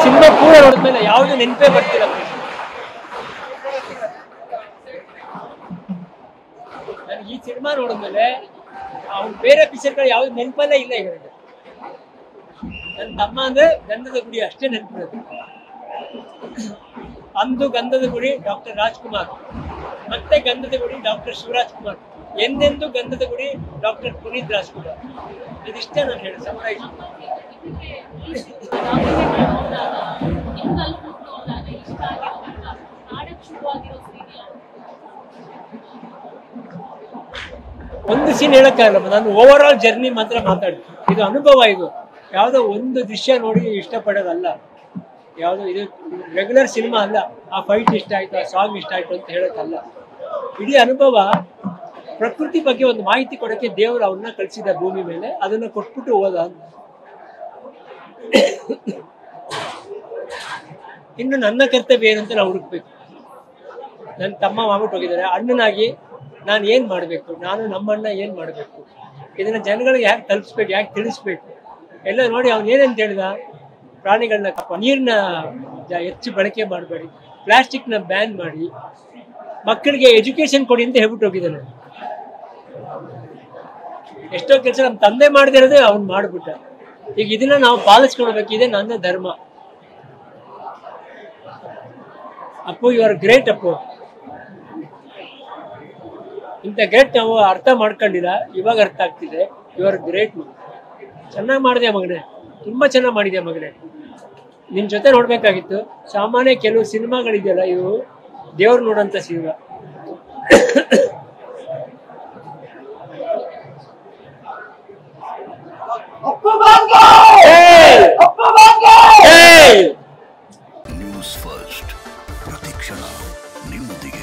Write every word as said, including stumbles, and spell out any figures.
Cinema ಪೂರ ನೋಡಿದ್ಮೇಲೆ ಯಾವ್ದು ನೆನಪೇ ಬರ್ತಿಲ್ಲ. ನನಗೆ ಈ ಸಿನಿಮಾ ನೋಡಿದ್ಮೇಲೆ ಅವ್ನು ಬೇರೆ ಪಿಕ್ಚರ್ಗಳು ಯಾವ್ದು ನೆನಪಲ್ಲೇ ಇಲ್ಲ. ಈಗ ನನ್ನ ತಮ್ಮ ಅಂದ್ರೆ ಗಂಧದ ಗುಡಿ ಅಷ್ಟೇ ನೆನಪಿರೋದು. ಅಂದು ಗಂಧದ ಗುಡಿ ಡಾಕ್ಟರ್ ರಾಜ್ಕುಮಾರ್, ಮತ್ತೆ ಗಂಧದ ಗುಡಿ ಡಾಕ್ಟರ್ ಶಿವರಾಜ್ ಕುಮಾರ್, ಎಂದೆಂದು ಗಂಧದ ಗುಡಿ ಡಾಕ್ಟರ್ ಪುನೀತ್ ರಾಜ್ಕುಮಾರ್. ಇದಿಷ್ಟೇ ನಾನು ಹೇಳಿ ಸಮರೈಸ್. ಒಂದು ಸೀನ್ ಹೇಳಕ್ಕಾಗಲ್ಲ, ನಾನು ಓವರ್ ಆಲ್ ಜರ್ನಿ ಮಾತ್ರ ಮಾತಾಡ್ತೀನಿ. ಇದು ಅನುಭವ. ಇದು ಯಾವುದೋ ಒಂದು ದೃಶ್ಯ ನೋಡಿ ಇಷ್ಟಪಡೋದಲ್ಲ, ಯಾವುದೋ ಇದು ರೆಗ್ಯುಲರ್ ಸಿನಿಮಾ ಅಲ್ಲ. ಆ ಫೈಟ್ ಇಷ್ಟ ಆಯ್ತು, ಆ ಸಾಂಗ್ ಇಷ್ಟ ಆಯ್ತು ಅಂತ ಹೇಳೋಕ್ಕಲ್ಲ. ಇಡೀ ಅನುಭವ. ಪ್ರಕೃತಿ ಬಗ್ಗೆ ಒಂದು ಮಾಹಿತಿ ಕೊಡೋಕ್ಕೆ ದೇವರು ಅವನ್ನ ಕಳಿಸಿದ ಭೂಮಿ ಮೇಲೆ, ಅದನ್ನ ಕೊಟ್ಬಿಟ್ಟು ಹೋದ. ಇನ್ನು ನನ್ನ ಕರ್ತವ್ಯ ಏನಂತ ನಾವು ಹುಡುಕ್ಬೇಕು. ನನ್ನ ತಮ್ಮ ಮಾಡ್ಬಿಟ್ಟು ಹೋಗಿದ್ದಾರೆ. ಅಣ್ಣನಾಗಿ ನಾನು ಏನ್ ಮಾಡ್ಬೇಕು, ನಾನು ನಮ್ಮಣ್ಣ ಏನ್ ಮಾಡ್ಬೇಕು, ಇದನ್ನ ಜನಗಳಿಗೆ ಯಾಕೆ ತಲುಪಿಸ್ಬೇಕು, ಯಾಕೆ ತಿಳಿಸ್ಬೇಕು ಎಲ್ಲ ನೋಡಿ. ಅವ್ನು ಏನಂತ ಹೇಳಿದ, ಪ್ರಾಣಿಗಳನ್ನ ಕಪ್ಪ, ನೀರನ್ನ ಹೆಚ್ಚು ಬಳಕೆ ಮಾಡಬೇಡಿ, ಪ್ಲಾಸ್ಟಿಕ್ನ ಬ್ಯಾನ್ ಮಾಡಿ, ಮಕ್ಕಳಿಗೆ ಎಜುಕೇಶನ್ ಕೊಡಿ ಅಂತ ಹೇಳ್ಬಿಟ್ಟು ಹೋಗಿದ್ದಾನೆ. ಎಷ್ಟೋ ಕೆಲಸ ನಮ್ಮ ತಂದೆ ಮಾಡದಿರೋದೇ ಅವ್ನು ಮಾಡ್ಬಿಟ್ಟ. ಈಗ ಇದನ್ನ ನಾವು ಪಾಲಿಸ್ಕೊಳ್ಬೇಕಿದೆ. ನನ್ನ ಧರ್ಮ. Appu, you are great Appu. ಇಂಥ ಗ್ರೇಟ್ ನಾವು ಅರ್ಥ ಮಾಡ್ಕೊಂಡಿಲ್ಲ, ಇವಾಗ ಅರ್ಥ ಆಗ್ತಿದೆ. You are great. ಚೆನ್ನಾಗಿ ಮಾಡಿದೆ ಮಗನೇ, ತುಂಬಾ ಚೆನ್ನಾಗಿ ಮಾಡಿದೆ ಮಗನೇ. ನಿನ್ ಜೊತೆ ನೋಡ್ಬೇಕಾಗಿತ್ತು. ಸಾಮಾನ್ಯ ಕೆಲವು ಸಿನಿಮಾಗಳಿದೆಯಲ್ಲ, ಇವು ದೇವ್ರು ನೋಡಂತ ಸಿನಿಮಾ. ನ್ಯೂಸ್ ಫಸ್ಟ್ ಪ್ರತಿಕ್ಷಣ ನಿಮ್ಮೊಂದಿಗೆ.